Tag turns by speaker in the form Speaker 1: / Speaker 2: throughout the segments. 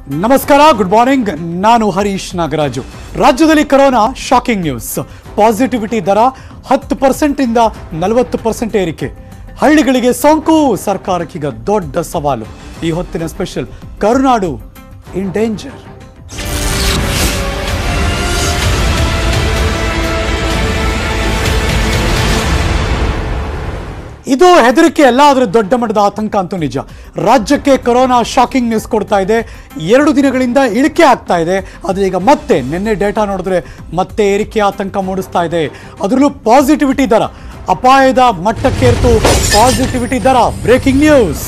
Speaker 1: ನಮಸ್ಕಾರ, good morning. ನಾನು ಹರೀಶ್ ನಾಗರಾಜು. ರಾಜ್ಯದಲ್ಲಿ ಕೊರೋನಾ ಶಾಕಿಂಗ್ ನ್ಯೂಸ್. ಪಾಸಿಟಿವಿಟಿ ದರ 10% ಇಂದ 40% ಏರಿಕೆ. ಹಳ್ಳಿಗಳಿಗೆ ಸೋಂಕು, ಸರ್ಕಾರಕ್ಕೀಗ ದೊಡ್ಡ ಸವಾಲು. ಈ ಹೊತ್ತಿನ ಸ್ಪೆಷಲ್ ಕರುನಾಡು ಇನ್ ಡೇಂಜರ್. ಇದು ಹೆದರಿಕೆ ಅಲ್ಲ, ಆದರೆ ದೊಡ್ಡ ಮಟ್ಟದ ಆತಂಕ ಅಂತೂ ನಿಜ. ರಾಜ್ಯಕ್ಕೆ ಕೊರೋನಾ ಶಾಕಿಂಗ್ ನ್ಯೂಸ್ ಕೊಡ್ತಾ ಇದೆ. 2 ದಿನಗಳಿಂದ ಇಳಿಕೆ ಆಗ್ತಾ ಇದೆ. ಆದರೆ ಈಗ ಮತ್ತೆ ನಿನ್ನೆ ಡೇಟಾ ನೋಡಿದ್ರೆ ಮತ್ತೆ ಏರಿಕೆ ಆತಂಕ ಮೂಡಿಸ್ತಾ ಇದೆ. ಅದರಲ್ಲೂ ಪಾಸಿಟಿವಿಟಿ ದರ ಅಪಾಯದ ಮಟ್ಟಕ್ಕೇರ್ತು. ಪಾಸಿಟಿವಿಟಿ ದರ ಬ್ರೇಕಿಂಗ್ ನ್ಯೂಸ್.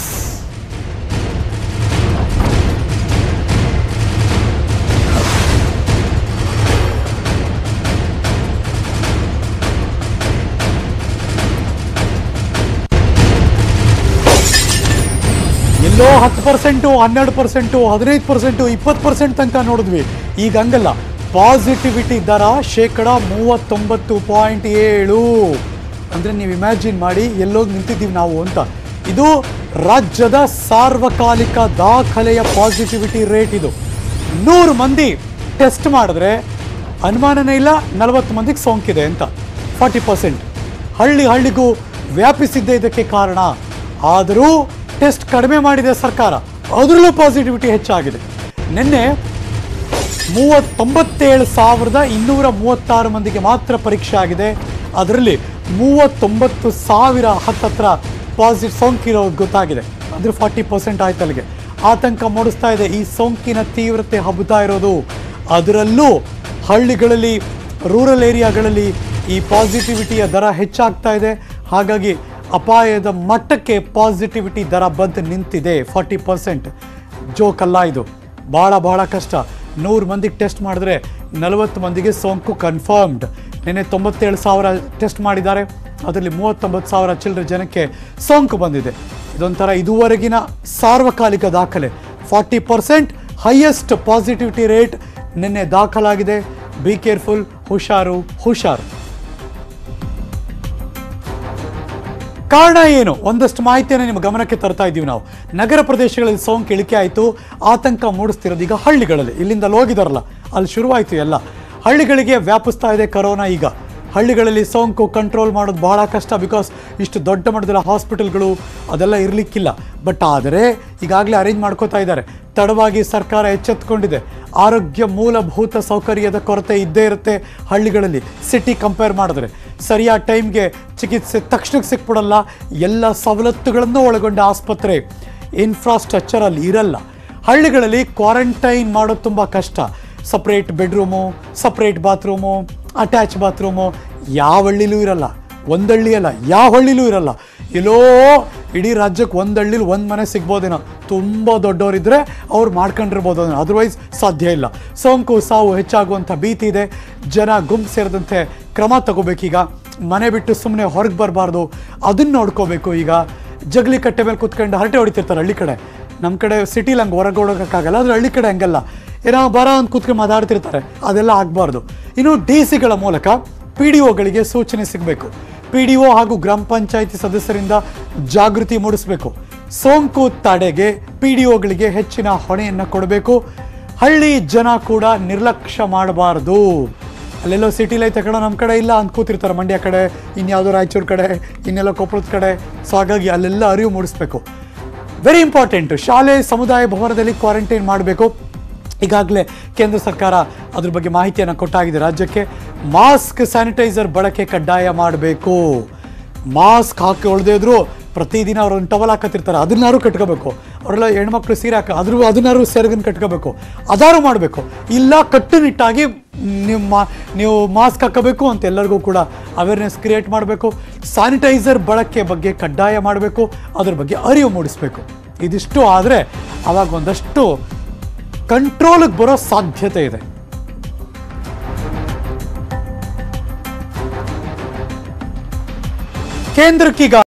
Speaker 1: ಎಲ್ಲೋ 10%, 12%, 15%, 20% ತನಕ ನೋಡಿದ್ವಿ. ಈಗ ಹಂಗಲ್ಲ. ಪಾಸಿಟಿವಿಟಿ ದರ 39.7%. ಅಂದರೆ ನೀವು ಇಮ್ಯಾಜಿನ್ ಮಾಡಿ ಎಲ್ಲೋಗಿ ನಿಂತಿದ್ದೀವಿ ನಾವು ಅಂತ. ಇದು ರಾಜ್ಯದ ಸಾರ್ವಕಾಲಿಕ ದಾಖಲೆಯ ಪಾಸಿಟಿವಿಟಿ ರೇಟ್. ಇದು 100 ಮಂದಿ ಟೆಸ್ಟ್ ಮಾಡಿದ್ರೆ ಅನುಮಾನನೇ ಇಲ್ಲ 40 ಮಂದಿಗೆ ಸೋಂಕಿದೆ ಅಂತ. 40%. ಹಳ್ಳಿಗೂ ವ್ಯಾಪಿಸಿದ್ದೇ ಇದಕ್ಕೆ ಕಾರಣ. ಆದರೂ ಟೆಸ್ಟ್ ಕಡಿಮೆ ಮಾಡಿದೆ ಸರ್ಕಾರ, ಅದರಲ್ಲೂ ಪಾಸಿಟಿವಿಟಿ ಹೆಚ್ಚಾಗಿದೆ. ನಿನ್ನೆ 97,236 ಮಂದಿಗೆ ಮಾತ್ರ ಪರೀಕ್ಷೆ ಆಗಿದೆ. ಅದರಲ್ಲಿ 39,000 ಹತ್ತತ್ರ ಪಾಸಿಟಿವ್ ಸೋಂಕಿರೋ ಗೊತ್ತಾಗಿದೆ. ಅಂದರೆ 40% ಆಯ್ತು. ಅಲ್ಲಿಗೆ ಆತಂಕ ಮೂಡಿಸ್ತಾ ಇದೆ. ಈ ಸೋಂಕಿನ ತೀವ್ರತೆ ಹಬ್ಬುತ್ತಾ ಇರೋದು. ಅದರಲ್ಲೂ ಹಳ್ಳಿಗಳಲ್ಲಿ, ರೂರಲ್ ಏರಿಯಾಗಳಲ್ಲಿ ಈ ಪಾಸಿಟಿವಿಟಿಯ ದರ ಹೆಚ್ಚಾಗ್ತಾ ಇದೆ. ಹಾಗಾಗಿ ಅಪಾಯದ ಮಟ್ಟಕ್ಕೆ ಪಾಸಿಟಿವಿಟಿ ದರ ಬಂದು ನಿಂತಿದೆ. 40%. ಜೋಕಲ್ಲ ಇದು. ಭಾಳ ಕಷ್ಟ. 100 ಮಂದಿಗೆ ಟೆಸ್ಟ್ ಮಾಡಿದ್ರೆ 40 ಮಂದಿಗೆ ಸೋಂಕು ಕನ್ಫರ್ಮ್ಡ್. ನಿನ್ನೆ 97,000 ಟೆಸ್ಟ್ ಮಾಡಿದ್ದಾರೆ. ಅದರಲ್ಲಿ 39,000 ಚಿಲ್ಲರೆ ಜನಕ್ಕೆ ಸೋಂಕು ಬಂದಿದೆ. ಇದೊಂಥರ ಇದುವರೆಗಿನ ಸಾರ್ವಕಾಲಿಕ ದಾಖಲೆ. 40% ಹೈಯೆಸ್ಟ್ ಪಾಸಿಟಿವಿಟಿ ರೇಟ್ ನಿನ್ನೆ ದಾಖಲಾಗಿದೆ. ಬಿ ಕೇರ್ಫುಲ್, ಹುಷಾರು. ಕಾರಣ ಏನು? ಒಂದಷ್ಟು ಮಾಹಿತಿಯನ್ನು ನಿಮ್ಮ ಗಮನಕ್ಕೆ ತರ್ತಾ ಇದ್ದೀವಿ ನಾವು. ನಗರ ಪ್ರದೇಶಗಳಲ್ಲಿ ಸೋಂಕು ಇಳಿಕೆ ಆಯಿತು. ಆತಂಕ ಮೂಡಿಸ್ತಿರೋದು ಈಗ ಹಳ್ಳಿಗಳಲ್ಲಿ. ಇಲ್ಲಿಂದ ಹೋಗಿದಾರಲ್ಲ, ಅಲ್ಲಿ ಶುರುವಾಯಿತು ಎಲ್ಲ. ಹಳ್ಳಿಗಳಿಗೆ ವ್ಯಾಪಿಸ್ತಾ ಇದೆ ಕೊರೋನಾ. ಈಗ ಹಳ್ಳಿಗಳಲ್ಲಿ ಸೋಂಕು ಕಂಟ್ರೋಲ್ ಮಾಡೋದು ಬಹಳ ಕಷ್ಟ. ಬಿಕಾಸ್ ಇಷ್ಟು ದೊಡ್ಡ ಮಟ್ಟದ ಹಾಸ್ಪಿಟಲ್ಗಳು ಅದೆಲ್ಲ ಇರಲಿಕ್ಕಿಲ್ಲ. ಬಟ್ ಆದರೆ ಈಗಾಗಲೇ ಅರೇಂಜ್ ಮಾಡ್ಕೋತಾ ಇದ್ದಾರೆ. ತಡವಾಗಿ ಸರ್ಕಾರ ಎಚ್ಚೆತ್ತುಕೊಂಡಿದೆ. ಆರೋಗ್ಯ ಮೂಲಭೂತ ಸೌಕರ್ಯದ ಕೊರತೆ ಇದ್ದೇ ಇರುತ್ತೆ ಹಳ್ಳಿಗಳಲ್ಲಿ. ಸಿಟಿ ಕಂಪೇರ್ ಮಾಡಿದ್ರೆ ಸರಿಯಾದ ಟೈಮ್ಗೆ ಚಿಕಿತ್ಸೆ ತಕ್ಷಣಕ್ಕೆ ಸಿಕ್ಬಿಡಲ್ಲ. ಎಲ್ಲ ಸವಲತ್ತುಗಳನ್ನು ಒಳಗೊಂಡ ಆಸ್ಪತ್ರೆ ಇನ್ಫ್ರಾಸ್ಟ್ರಕ್ಚರ್ ಅಲ್ಲಿ ಇರಲ್ಲ. ಹಳ್ಳಿಗಳಲ್ಲಿ ಕ್ವಾರಂಟೈನ್ ಮಾಡೋದು ತುಂಬ ಕಷ್ಟ. Separate bedroom, separate bathroom, attach bathroom ಯಾವ ಹಳ್ಳಿಲೂ ಇರಲ್ಲ. ಒಂದಳ್ಳಿ ಅಲ್ಲ, ಯಾವ ಹಳ್ಳಿಲೂ ಇರಲ್ಲ. ಎಲ್ಲೋ ಇಡೀ ರಾಜ್ಯಕ್ಕೆ ಒಂದು ಹಳ್ಳಿಲಿ ಒಂದು ಮನೆ ಸಿಗ್ಬೋದೇನೋ. ತುಂಬ ದೊಡ್ಡವರಿದ್ದರೆ ಅವ್ರು ಮಾಡ್ಕೊಂಡಿರ್ಬೋದು. ಅದರ್ವೈಸ್ ಸಾಧ್ಯ ಇಲ್ಲ. ಸೋಂಕು ಸಾವು ಹೆಚ್ಚಾಗುವಂಥ ಭೀತಿ ಇದೆ. ಜನ ಗುಂಪು ಸೇರಿದಂತೆ ಕ್ರಮ ತಗೋಬೇಕೀಗ. ಮನೆ ಬಿಟ್ಟು ಸುಮ್ಮನೆ ಹೊರಗೆ ಬರಬಾರ್ದು. ಅದನ್ನು ನೋಡ್ಕೋಬೇಕು. ಈಗ ಜಗಲಿ ಕಟ್ಟೆ ಮೇಲೆ ಕೂತ್ಕೊಂಡು ಹರಟೆ ಹೊಡಿತಿರ್ತಾರೆ ಹಳ್ಳಿ ಕಡೆ. ನಮ್ಮ ಕಡೆ ಸಿಟಿಲಿ ಹಂಗೆ ಹೊರಗೆ ಓಡೋಕ್ಕಾಗಲ್ಲ. ಆದರೆ ಹಳ್ಳಿ ಕಡೆ ಹಂಗಲ್ಲ. ಏನೋ ಬರೋ ಅಂತ ಕೂತ್ಕೊಂಡು ಮಾತಾಡ್ತಿರ್ತಾರೆ. ಅದೆಲ್ಲ ಆಗಬಾರ್ದು. ಇನ್ನು DC ಮೂಲಕ PDOಗಳಿಗೆ ಸೂಚನೆ ಸಿಗಬೇಕು. PDO ಹಾಗೂ ಗ್ರಾಮ ಪಂಚಾಯಿತಿ ಸದಸ್ಯರಿಂದ ಜಾಗೃತಿ ಮೂಡಿಸಬೇಕು. ಸೋಂಕು ತಡೆಗೆ PDOಗಳಿಗೆ ಹೆಚ್ಚಿನ ಹೊಣೆಯನ್ನು ಕೊಡಬೇಕು. ಹಳ್ಳಿ ಜನ ಕೂಡ ನಿರ್ಲಕ್ಷ್ಯ ಮಾಡಬಾರ್ದು. ಅಲ್ಲೆಲ್ಲೋ ಸಿಟಿಲಿ ಐತೆ ಕಡೆ, ನಮ್ಮ ಕಡೆ ಇಲ್ಲ ಅಂತ ಕೂತಿರ್ತಾರೆ. ಮಂಡ್ಯ ಕಡೆ, ಇನ್ಯಾವುದೋ ರಾಯಚೂರು ಕಡೆ, ಇನ್ನೆಲ್ಲೋ ಕೊಪ್ಪಳದ ಕಡೆ. ಸೊ ಹಾಗಾಗಿ ಅಲ್ಲೆಲ್ಲ ಅರಿವು ಮೂಡಿಸ್ಬೇಕು. Very important. ಶಾಲೆ, ಸಮುದಾಯ ಭವನದಲ್ಲಿ ಕ್ವಾರಂಟೈನ್ ಮಾಡಬೇಕು. ಈಗಾಗಲೇ ಕೇಂದ್ರ ಸರ್ಕಾರ ಅದ್ರ ಬಗ್ಗೆ ಮಾಹಿತಿಯನ್ನು ಕೊಟ್ಟಾಗಿದೆ ರಾಜ್ಯಕ್ಕೆ. ಮಾಸ್ಕ್, ಸ್ಯಾನಿಟೈಸರ್ ಬಳಕೆ ಕಡ್ಡಾಯ ಮಾಡಬೇಕು. ಮಾಸ್ಕ್ ಹಾಕಿ ಉಳ್ದೇ ಇದ್ರು ಪ್ರತಿದಿನ ಅವ್ರು ಒಂದು ಟವಲ್ ಹಾಕತ್ತಿರ್ತಾರೆ, ಅದನ್ನಾರು ಕಟ್ಕೋಬೇಕು. ಅವರೆಲ್ಲ ಹೆಣ್ಮಕ್ಳು ಸೀರೆ ಅದನ್ನಾರು ಸೆರಗನ್ನು ಕಟ್ಕೋಬೇಕು. ಅದಾರು ಮಾಡಬೇಕು. ಇಲ್ಲ ಕಟ್ಟುನಿಟ್ಟಾಗಿ ನೀವು ಮಾಸ್ಕ್ ಹಾಕಬೇಕು ಅಂತ ಎಲ್ಲರಿಗೂ ಕೂಡ ಅವೇರ್ನೆಸ್ ಕ್ರಿಯೇಟ್ ಮಾಡಬೇಕು. ಸ್ಯಾನಿಟೈಸರ್ ಬಳಕೆ ಬಗ್ಗೆ ಕಡ್ಡಾಯ ಮಾಡಬೇಕು. ಅದ್ರ ಬಗ್ಗೆ ಅರಿವು ಮೂಡಿಸ್ಬೇಕು. ಇದಿಷ್ಟು ಆದರೆ ಅವಾಗ ಒಂದಷ್ಟು ಕಂಟ್ರೋಲಿಗೆ ಬರೋ ಸಾಧ್ಯತೆ ಇದೆ. ಕೇಂದ್ರಕ್ಕೀಗ